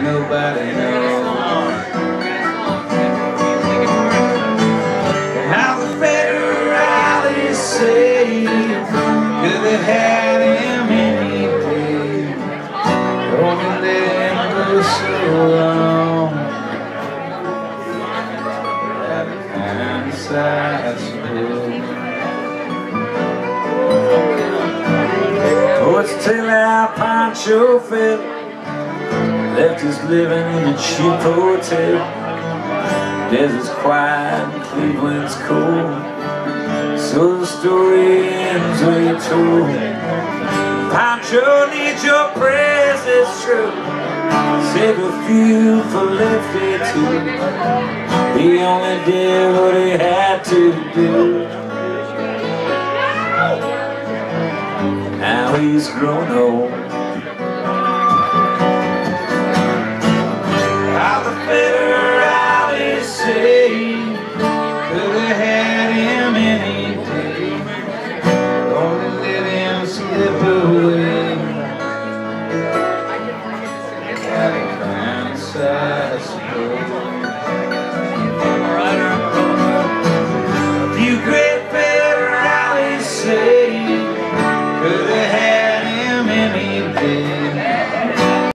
nobody knows how the federalists say that they had him any day. Only let him go so long. That kind of side split. Oh, it's tell how Pancho felt. Lefty's living in a cheap hotel. Desert's quiet, Cleveland's cold. So the story ends where you're told. Pancho needs your prayers, it's true. Save a few for Lefty too. He only did what he had to do. Now he's grown old.